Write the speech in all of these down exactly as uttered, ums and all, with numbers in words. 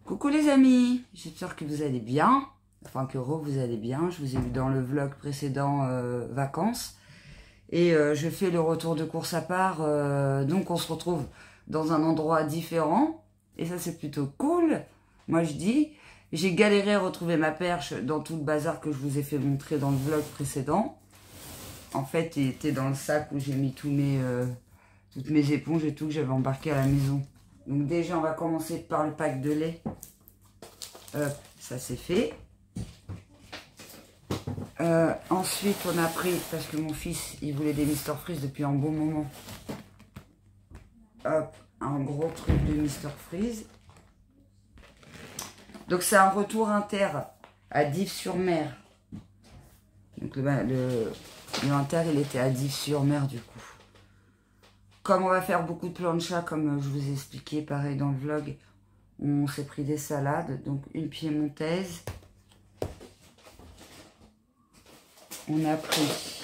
Coucou les amis, j'espère que vous allez bien, enfin que vous allez bien. Je vous ai vu dans le vlog précédent euh, vacances et euh, je fais le retour de course à part, euh, donc on se retrouve dans un endroit différent et ça c'est plutôt cool. Moi je dis, j'ai galéré à retrouver ma perche dans tout le bazar que je vous ai fait montrer dans le vlog précédent. En fait il était dans le sac où j'ai mis tous mes, euh, toutes mes éponges et tout que j'avais embarqué à la maison. Donc déjà on va commencer par le pack de lait. Hop, ça c'est fait. Euh, ensuite on a pris, parce que mon fils il voulait des Mister Freeze depuis un bon moment. Hop, un gros truc de Mister Freeze. Donc c'est un retour inter à Dives-sur-Mer. Donc le, le, le inter il était à Dives-sur-Mer du coup. Comme on va faire beaucoup de plancha, comme je vous ai expliqué pareil dans le vlog, on s'est pris des salades, donc une piémontaise. On a pris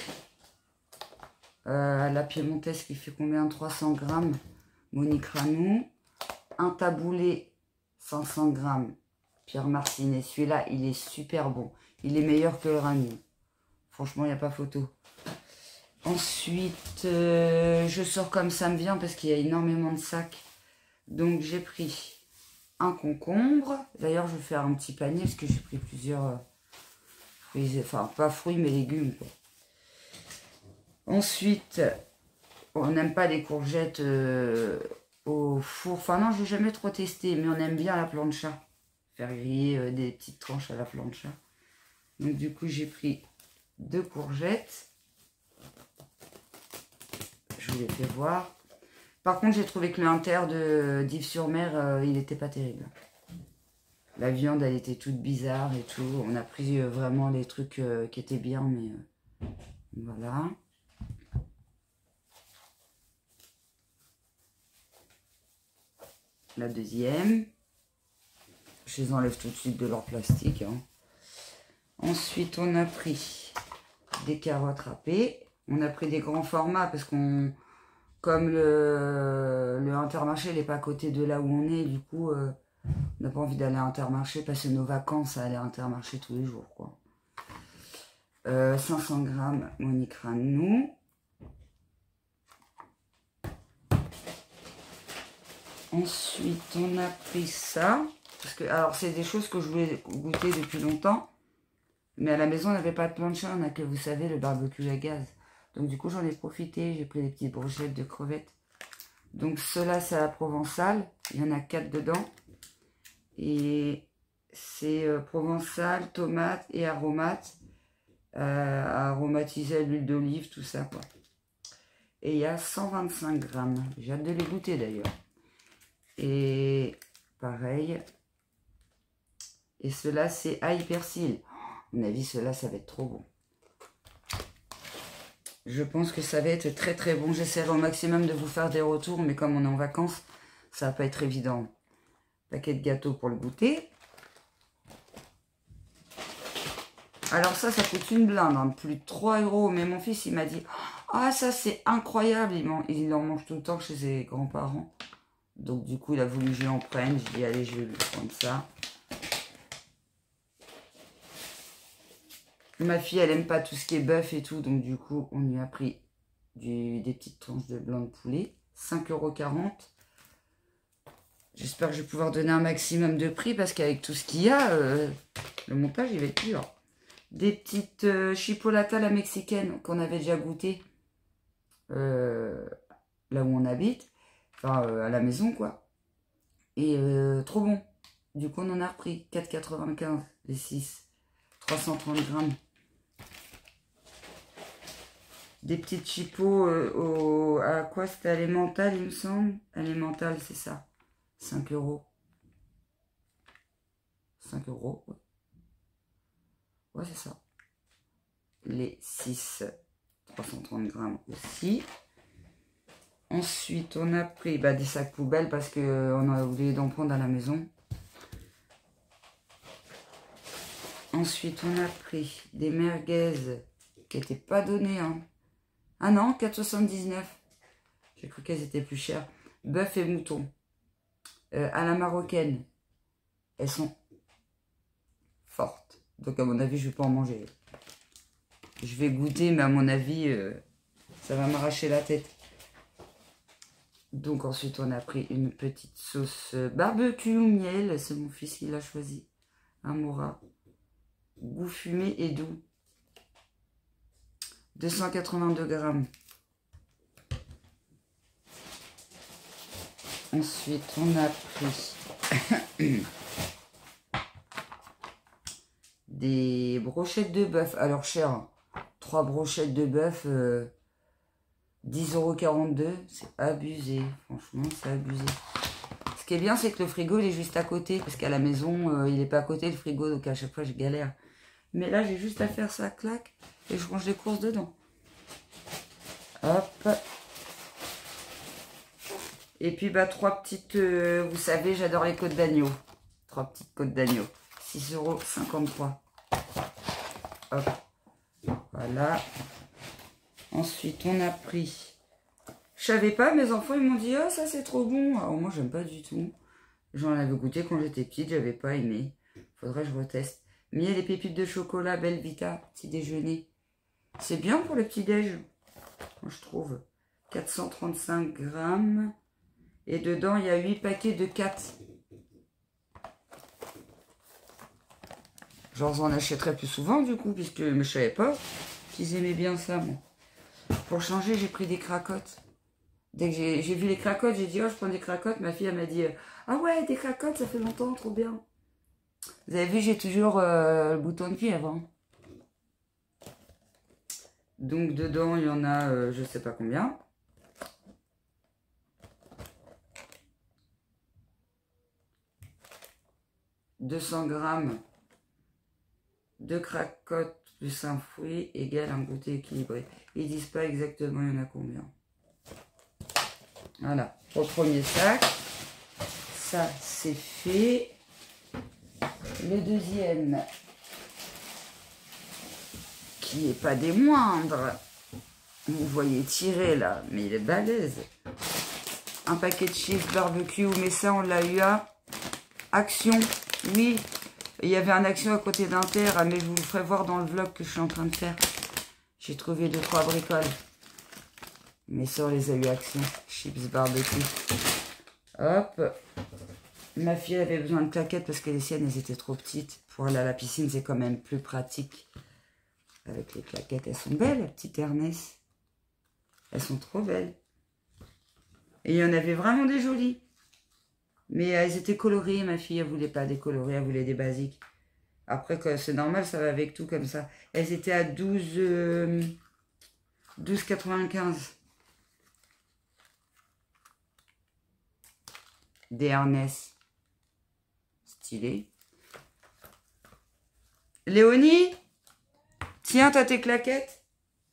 euh, la piémontaise qui fait combien? trois cents grammes, Monique Ranou. Un taboulé, cinq cents grammes, Pierre Martinet. Celui-là, il est super bon. Il est meilleur que le Ranou. Franchement, il n'y a pas photo. Ensuite, euh, je sors comme ça me vient parce qu'il y a énormément de sacs. Donc, j'ai pris un concombre. D'ailleurs, je vais faire un petit panier parce que j'ai pris plusieurs euh, fruits, enfin, pas fruits, mais légumes, quoi. Ensuite, on n'aime pas les courgettes euh, au four. Enfin, non, je n'ai jamais trop testé, mais on aime bien la plancha. Faire griller euh, des petites tranches à la plancha. Donc, du coup, j'ai pris deux courgettes. Je vous les fais voir. Par contre, j'ai trouvé que le inter de Dives-sur-Mer, euh, il n'était pas terrible. La viande, elle était toute bizarre et tout. On a pris euh, vraiment les trucs euh, qui étaient bien, mais euh, voilà. La deuxième. Je les enlève tout de suite de leur plastique. Hein. Ensuite, on a pris des carottes râpées. On a pris des grands formats parce qu'on... Comme le, le Intermarché n'est pas à côté de là où on est, du coup, euh, on n'a pas envie d'aller à Intermarché, passer nos vacances à aller à Intermarché tous les jours, quoi. Euh, cinq cents grammes, Monique Ranou. Ensuite, on a pris ça. Parce que, alors, c'est des choses que je voulais goûter depuis longtemps. Mais à la maison, on n'avait pas de plancha, on n'a que, vous savez, le barbecue à gaz. Donc du coup, j'en ai profité, j'ai pris des petites brochettes de crevettes. Donc cela, c'est à la provençale, il y en a quatre dedans. Et c'est euh, provençal, tomate et aromate. Euh, aromatisé à l'huile d'olive, tout ça, quoi. Et il y a cent vingt-cinq grammes. J'ai hâte de les goûter d'ailleurs. Et pareil. Et cela, c'est ail persil. À mon avis, cela, ça va être trop bon. Je pense que ça va être très très bon. J'essaierai au maximum de vous faire des retours, mais comme on est en vacances, ça va pas être évident. Paquet de gâteaux pour le goûter. Alors ça, ça coûte une blinde, hein, plus de trois euros. Mais mon fils, il m'a dit, ah ça c'est incroyable. Il, en, il en mange tout le temps chez ses grands-parents. Donc du coup, il a voulu que je lui en prenne. Je dis, allez, je vais lui prendre ça. Ma fille, elle aime pas tout ce qui est bœuf et tout, donc du coup, on lui a pris du, des petites tranches de blanc de poulet, cinq euros quarante. J'espère que je vais pouvoir donner un maximum de prix, parce qu'avec tout ce qu'il y a, euh, le montage, il va être dur. Des petites euh, chipolatas à la mexicaine, qu'on avait déjà goûté, euh, là où on habite, enfin, euh, à la maison, quoi. Et euh, trop bon. Du coup, on en a repris quatre quatre-vingt-quinze, les six, trois cent trente grammes. Des petites chipots euh, au, à quoi c'était Alimental, il me semble. Alimental, c'est ça. cinq euros. cinq euros, ouais. Ouais, c'est ça. Les six, trois cent trente grammes aussi. Ensuite, on a pris bah, des sacs poubelles parce qu'on a oublié d'en prendre à la maison. Ensuite, on a pris des merguez qui n'étaient pas données, hein. Ah non, quatre soixante-dix-neuf. J'ai cru qu'elles étaient plus chères. Bœuf et mouton. Euh, à la marocaine. elles sont fortes. Donc à mon avis, je vais pas en manger. Je vais goûter, mais à mon avis, euh, ça va m'arracher la tête. Donc ensuite, on a pris une petite sauce barbecue au miel. C'est mon fils qui l'a choisi. Un Mora. Goût fumé et doux. deux cent quatre-vingt-deux grammes. Ensuite, on a pris des brochettes de bœuf. Alors, cher, trois brochettes de bœuf, euh, dix euros quarante-deux. C'est abusé. Franchement, c'est abusé. Ce qui est bien, c'est que le frigo, il est juste à côté. Parce qu'à la maison, euh, il n'est pas à côté, le frigo. Donc, à chaque fois, je galère. Mais là, j'ai juste à faire ça, clac. Et je range les courses dedans. Hop. Et puis, bah, trois petites... Euh, vous savez, j'adore les côtes d'agneau. Trois petites côtes d'agneau. six euros cinquante-trois. Hop. Voilà. Ensuite, on a pris... Je savais pas, mes enfants, ils m'ont dit, oh, ça, c'est trop bon. Alors, moi, j'aime pas du tout. J'en avais goûté quand j'étais petite, j'avais pas aimé. Faudrait que je reteste. Mais il y a des pépites de chocolat Belvita, petit déjeuner. C'est bien pour le petit-déj, moi, je trouve. quatre cent trente-cinq grammes. Et dedans, il y a huit paquets de quatre. Genre, j'en achèterais plus souvent, du coup, puisque je ne savais pas qu'ils aimaient bien ça, moi. Pour changer, j'ai pris des cracottes. Dès que j'ai vu les cracottes, j'ai dit, oh, je prends des cracottes. Ma fille, elle m'a dit, ah ouais, des cracottes, ça fait longtemps, trop bien. Vous avez vu, j'ai toujours euh, le bouton de cuivre. Hein. Donc, dedans, il y en a, euh, je ne sais pas combien. deux cents grammes de cracottes plus un fruit égale un goûter équilibré. Ils disent pas exactement il y en a combien. Voilà, au premier sac, ça c'est fait. Le deuxième, qui est pas des moindres, vous voyez tirer là, mais il est balèze. Un paquet de chips barbecue, mais ça on l'a eu à Action. Oui, il y avait un Action à côté d'Inter, mais je vous le ferai voir dans le vlog que je suis en train de faire. J'ai trouvé deux trois bricoles. Mes soeurs les a eu Action. Chips barbecue. Hop. Ma fille avait besoin de claquettes parce que les siennes, elles étaient trop petites. Pour aller à la piscine, c'est quand même plus pratique. Avec les claquettes, elles sont belles, la petite Ernest. Elles sont trop belles. Et il y en avait vraiment des jolies. Mais elles étaient colorées, ma fille, elle voulait pas des colorées, elle voulait des basiques. Après, c'est normal, ça va avec tout comme ça. Elles étaient à douze, euh, douze quatre-vingt-quinze. Des Ernest. Stylé. Léonie, tiens, t'as tes claquettes.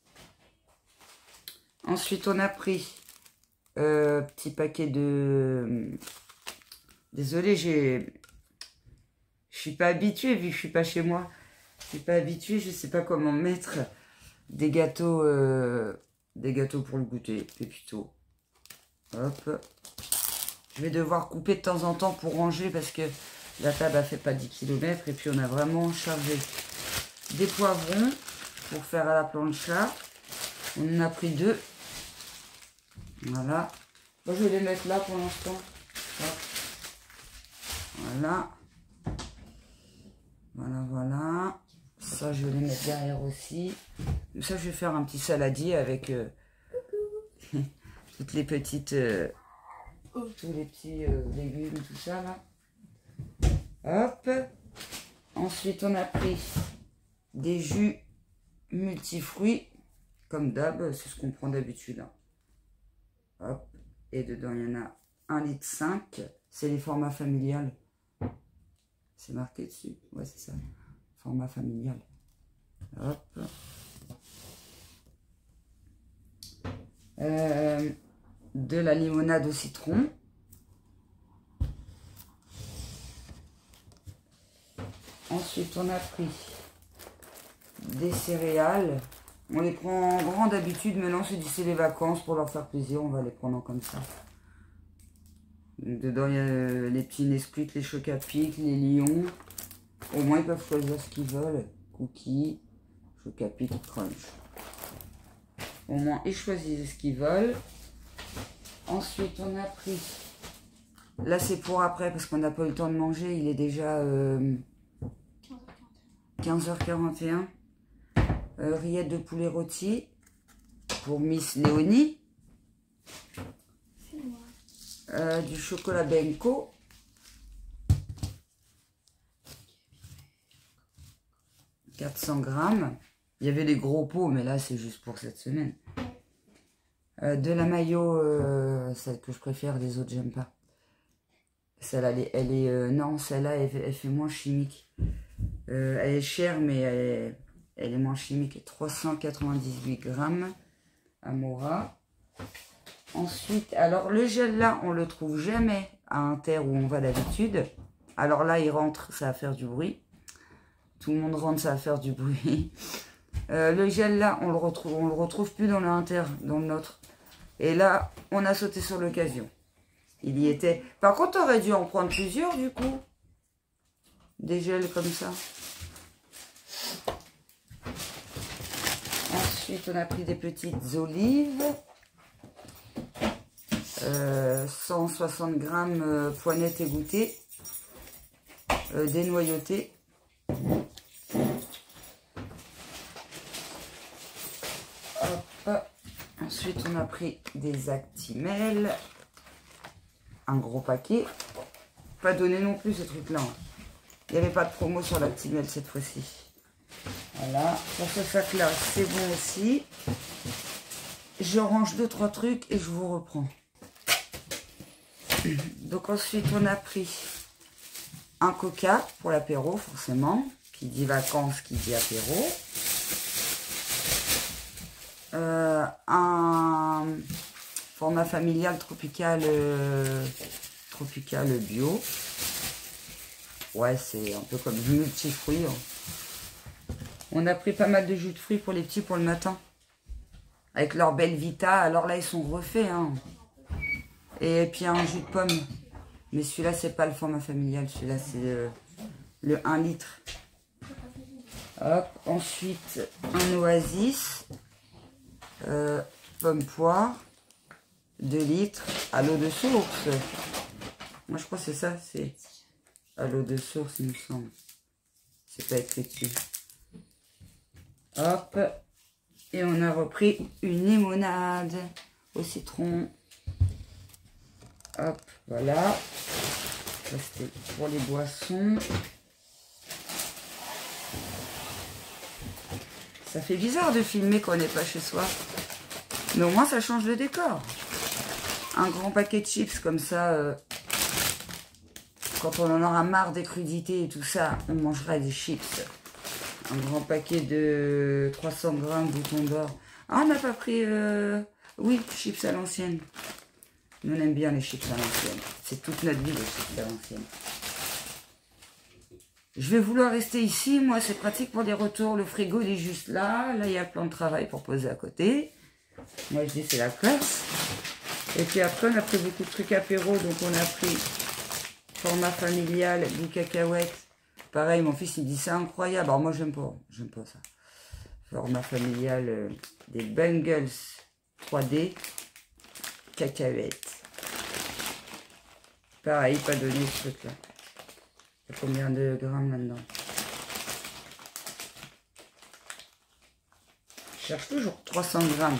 Ensuite, on a pris euh, petit paquet de... Désolée, j'ai... Je suis pas habituée vu que je suis pas chez moi. Je suis pas habituée, je sais pas comment mettre des gâteaux, euh, des gâteaux pour le goûter, pépito. Hop. Je vais devoir couper de temps en temps pour ranger parce que la table a fait pas dix kilomètres et puis on a vraiment chargé. Des poivrons pour faire à la plancha. On en a pris deux. Voilà. Bon, je vais les mettre là pour l'instant. Voilà. Voilà, voilà. Ça, je vais les mettre derrière aussi. Ça, je vais faire un petit saladier avec euh, toutes les petites... Euh, tous les petits euh, légumes, tout ça, là. Hop. Ensuite, on a pris des jus multifruits. Comme d'hab, c'est ce qu'on prend d'habitude. Hein. Hop. Et dedans, il y en a un litre cinq. C'est les formats familiales. C'est marqué dessus. Ouais, c'est ça. Format familial. Hop. Euh, de la limonade au citron. Ensuite, on a pris des céréales. On les prend en grand d'habitude. Maintenant, c'est les vacances pour leur faire plaisir. On va les prendre comme ça. dedans, il y a euh, les petits Nesquik, les Chocapic, les Lions. Au moins, ils peuvent choisir ce qu'ils veulent. Cookies, Chocapic, Crunch. Au moins, ils choisissent ce qu'ils veulent. Ensuite, on a pris... Là, c'est pour après, parce qu'on n'a pas eu le temps de manger. Il est déjà euh, quinze heures quarante et un. Euh, rillettes de poulet rôti pour Miss Léonie. Euh, du chocolat Benko. quatre cents grammes. Il y avait des gros pots, mais là, c'est juste pour cette semaine. Euh, de la mayo, euh, celle que je préfère, les autres, j'aime pas. Celle-là, elle est... Elle est euh, non, celle-là, elle, elle fait moins chimique. Euh, elle est chère, mais elle est, elle est moins chimique. trois cent quatre-vingt-dix-huit grammes. Amora. Ensuite, alors le gel là, on le trouve jamais à Inter où on va d'habitude. Alors là, il rentre, ça va faire du bruit. Tout le monde rentre, ça va faire du bruit. Euh, le gel là, on le retrouve, on le retrouve plus dans le Inter, dans le nôtre. Et là, on a sauté sur l'occasion. Il y était. Par contre, on aurait dû en prendre plusieurs du coup. Des gels comme ça. Ensuite, on a pris des petites olives. Euh, cent soixante grammes euh, poinettes égouttées. Euh, dénoyautées. Hop. Ensuite, on a pris des Actimel. Un gros paquet. Pas donné non plus ce truc-là. Il n'y avait pas de promo sur l'Actimel cette fois-ci. Voilà. Pour ce sac-là, c'est bon aussi. Je range deux trois trucs et je vous reprends. Donc ensuite, on a pris un coca pour l'apéro, forcément. Qui dit vacances, qui dit apéro. Euh, un format familial tropical, euh, tropical bio. Ouais, c'est un peu comme du multifruit. Hein. On a pris pas mal de jus de fruits pour les petits pour le matin. Avec leur belle Vita. Alors là, ils sont refaits. Hein. Et puis un jus de pomme. Mais celui-là, c'est pas le format familial. Celui-là, c'est le, le un litre. Hop. Ensuite, un Oasis. Euh, pomme poire. deux litres. À l'eau de source. Moi, je crois que c'est ça. C'est à l'eau de source, il me semble. C'est pas écrit dessus. Hop. Et on a repris une limonade au citron. Hop, voilà. Ça, c'était pour les boissons. Ça fait bizarre de filmer quand on n'est pas chez soi. Mais au moins, ça change le décor. Un grand paquet de chips comme ça. Euh, quand on en aura marre des crudités et tout ça, on mangera des chips. Un grand paquet de trois cents grammes bouton d'or. Ah, on n'a pas pris... Euh... Oui, chips à l'ancienne. Nous, on aime bien les chips à l'ancienne. C'est toute notre vie, les chips à l'ancienne. Je vais vouloir rester ici. Moi, c'est pratique pour les retours. Le frigo, il est juste là. Là, il y a le plan de travail pour poser à côté. Moi, je dis, c'est la classe. Et puis après, on a pris beaucoup de trucs apéro. Donc, on a pris format familial, du cacahuètes. Pareil, mon fils, il dit, c'est incroyable. Alors, moi, j'aime pas. J'aime pas ça. Format familial, euh, des Bungles trois D. Cacahuètes. Pareil, pas donné ce truc-là. Il y a combien de grammes là-dedans? Je cherche toujours trois cents grammes.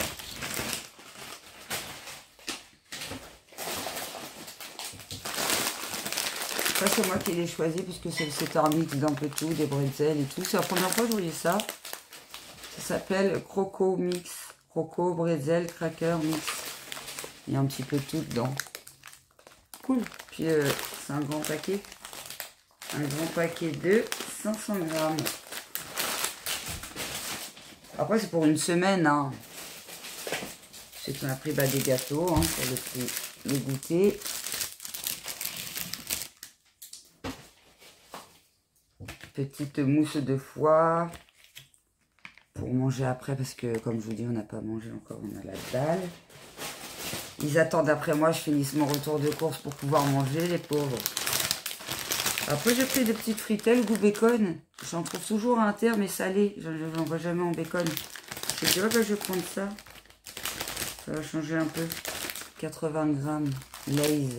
Ça, c'est moi qui l'ai choisi puisque c'est le setter mix d'un peu tout, des bretzels et tout. C'est la première fois que je voyais ça. Ça s'appelle Croco Mix. Croco, bretzel, cracker mix. Il y a un petit peu de tout dedans. Cool. Puis euh, c'est un grand paquet. Un grand paquet de cinq cents grammes. Après, c'est pour une semaine. Hein. C'est qu'on a pris bah, des gâteaux hein, pour le, le goûter. Petite mousse de foie. Pour manger après, parce que comme je vous dis, on n'a pas mangé encore, on a la dalle. Ils attendent après moi, je finisse mon retour de course pour pouvoir manger, les pauvres. Après, j'ai pris des petites fritelles goût bacon. J'en trouve toujours à inter, mais salé. Je n'en vois jamais en bacon. Je dis, ouais, bah, je vais prendre ça. Ça va changer un peu. quatre-vingts grammes. Lay's.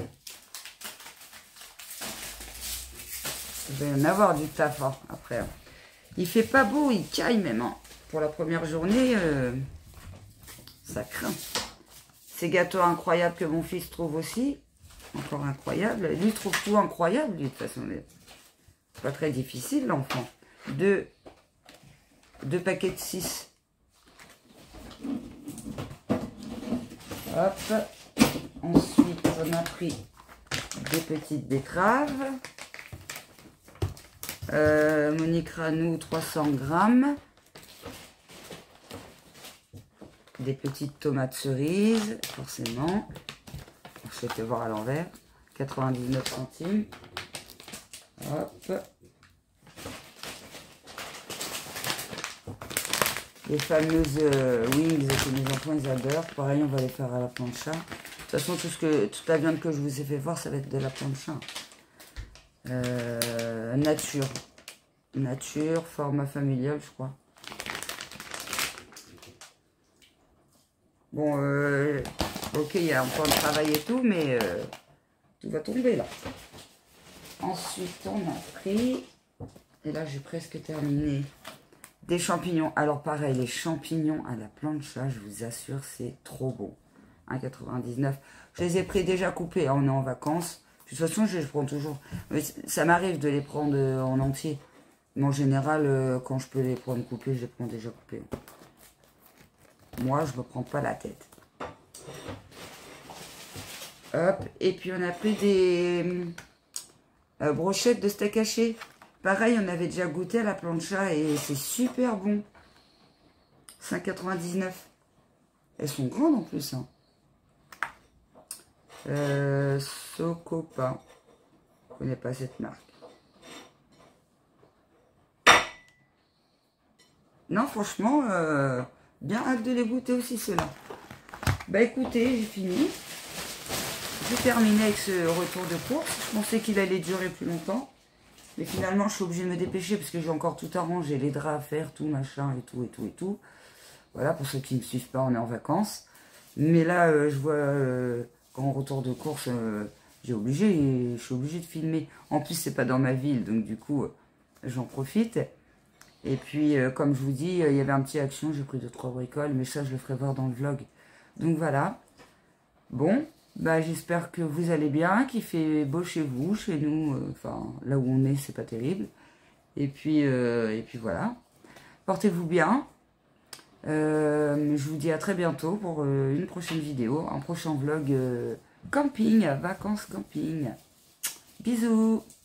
Il va y en avoir du taf hein, après. Il fait pas beau, il caille même. Hein. Pour la première journée, euh, ça craint. Ces gâteaux incroyables que mon fils trouve aussi. Encore incroyable. Lui, il trouve tout incroyable, lui, de toute façon. C'est pas très difficile, l'enfant. Deux, deux paquets de six. Hop. Ensuite, on a pris des petites betteraves. Euh, Monique Ranou, trois cents grammes. Des petites tomates cerises, forcément. Je vais te voir à l'envers. quatre-vingt-dix-neuf centimes. Hop. Les fameuses euh, wings que mes enfants ils adorent. Pareil, on va les faire à la plancha. De toute façon, tout ce que, toute la viande que je vous ai fait voir, ça va être de la plancha. Euh, nature. Nature, format familial, je crois. Bon, euh, ok, il y a encore le travail et tout, mais euh, tout va tomber là. Ensuite, on a pris, et là j'ai presque terminé, des champignons. Alors pareil, les champignons à la plancha, je vous assure, c'est trop bon. un virgule quatre-vingt-dix-neuf. Je les ai pris déjà coupés, hein, on est en vacances. De toute façon, je les prends toujours. Mais ça m'arrive de les prendre en entier. Mais en général, euh, quand je peux les prendre coupés, je les prends déjà coupés. Moi, je me prends pas la tête. Hop. Et puis, on a pris des euh, brochettes de steak haché. Pareil, on avait déjà goûté à la plancha et c'est super bon. cinq virgule quatre-vingt-dix-neuf. Elles sont grandes en plus. Hein. Euh, Socopa. Je ne connais pas cette marque. Non, franchement, euh, bien hâte de les goûter aussi, ceux-là. Bah écoutez, j'ai fini. J'ai terminé avec ce retour de course. Je pensais qu'il allait durer plus longtemps. Mais finalement, je suis obligée de me dépêcher parce que j'ai encore tout arrangé. Les draps à faire, tout, machin, et tout, et tout, et tout. Voilà, pour ceux qui ne me suivent pas, on est en vacances. Mais là, euh, je vois, euh, quand retour de course, euh, j'ai obligé, et je suis obligée de filmer. En plus, c'est pas dans ma ville, donc du coup, euh, j'en profite. Et puis, euh, comme je vous dis, euh, il y avait un petit action, j'ai pris deux trois bricoles, mais ça, je le ferai voir dans le vlog. Donc voilà. Bon, bah j'espère que vous allez bien, qu'il fait beau chez vous, chez nous, euh, enfin, là où on est, c'est pas terrible. Et puis, euh, et puis voilà. Portez-vous bien. Euh, je vous dis à très bientôt pour euh, une prochaine vidéo, un prochain vlog euh, camping, vacances camping. Bisous.